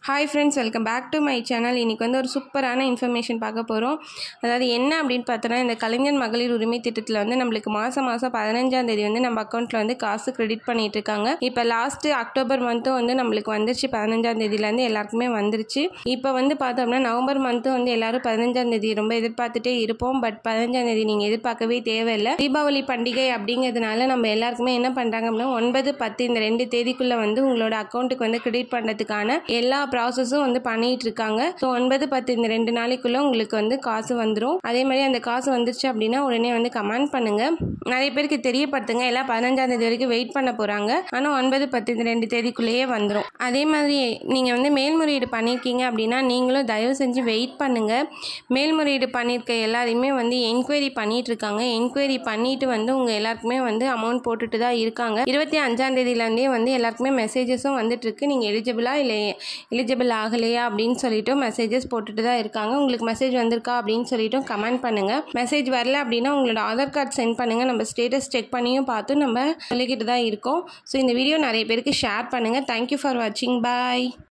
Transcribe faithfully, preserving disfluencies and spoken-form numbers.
Hi friends, welcome back to my channel. இன்னைக்கு வந்து ஒரு சூப்பரான இன்ஃபர்மேஷன் பார்க்க போறோம். அதாவது என்ன அப்படினு பார்த்தனா இந்த கலைஞர் மகளிர் உரிமை திட்டத்துல வந்து நமக்கு மாசம் மாசம் பதினைந்தாம் தேதி வந்து நம்ம அக்கவுண்ட்ல வந்து காசு கிரெடிட் பண்ணிட்டு இருக்காங்க. இப்போ லாஸ்ட் அக்டோபர் மந்த் வந்து நமக்கு வந்துருச்சு பதினைந்தாம் தேதியில இருந்து எல்லாருக்குமே வந்துருச்சு. இப்போ வந்து பார்த்தோம்னா நவம்பர் மந்த் வந்து எல்லாரும் பதினைந்தாம் தேதி ரொம்ப எதிர்பார்த்துட்டே இருப்போம். பட் பதினைந்தாம் தேதி நீங்க எதிர்பார்க்கவே தேவையில்லை. தீபாவளி பண்டிகை அப்படிங்கிறதுனால நம்ம எல்லாருக்குமே என்ன பண்றாங்க அப்படினா ஒன்பது பத்து இந்த ரெண்டு தேதிக்குள்ள வந்து உங்களோட அக்கவுண்ட்க்கு வந்து கிரெடிட் பண்றதுக்கான எல்லா ப்ராசஸும் வந்து பண்ணிட்டு இருக்காங்க. ஸோ ஒன்பது பத்து இந்த ரெண்டு நாளைக்குள்ள உங்களுக்கு வந்து காசு வந்துடும். அதே மாதிரி அந்த காசு வந்துருச்சு அப்படின்னா உடனே வந்து கமெண்ட் பண்ணுங்க. நிறைய பேருக்கு தெரியப்படுத்துங்க. எல்லாம் பதினஞ்சாம் தேதி வரைக்கும் வெயிட் பண்ண போறாங்க. ஆனால் ஒன்பது பத்து இந்த ரெண்டு தேதிக்குள்ளேயே வந்துடும். அதே மாதிரி நீங்க வந்து மேல்முறையீடு பண்ணியிருக்கீங்க அப்படின்னா நீங்களும் தயவு செஞ்சு வெயிட் பண்ணுங்க. மேல்முறையீடு பண்ணியிருக்க எல்லாரையுமே வந்து என்கொயரி பண்ணிட்டு இருக்காங்க. என்கொயரி பண்ணிட்டு வந்து உங்க எல்லாருக்குமே வந்து அமௌண்ட் போட்டுட்டு தான் இருக்காங்க. இருபத்தி அஞ்சாம் தேதியிலேருந்தே வந்து எல்லாருக்குமே மெசேஜஸும் வந்துட்டு இருக்கு. நீங்க எலிஜிபிளா இல்லை எலிஜிபிள் ஆகலையா அப்படின்னு சொல்லிட்டு மெசேஜஸ் போட்டுட்டு தான் இருக்காங்க. உங்களுக்கு மெசேஜ் வந்திருக்கா அப்படின்னு சொல்லிட்டு கமெண்ட் பண்ணுங்க. மெசேஜ் வரல அப்படின்னா உங்களோட ஆதார் கார்டு சென்ட் பண்ணுங்க. நம்ம ஸ்டேட்டஸ் செக் பண்ணியும் பார்த்து நம்ம சொல்லிக்கிட்டு தான் இருக்கோம். ஸோ இந்த வீடியோ நிறைய பேருக்கு ஷேர் பண்ணுங்க. தேங்க்யூ ஃபார் வாட்சிங். பாய்.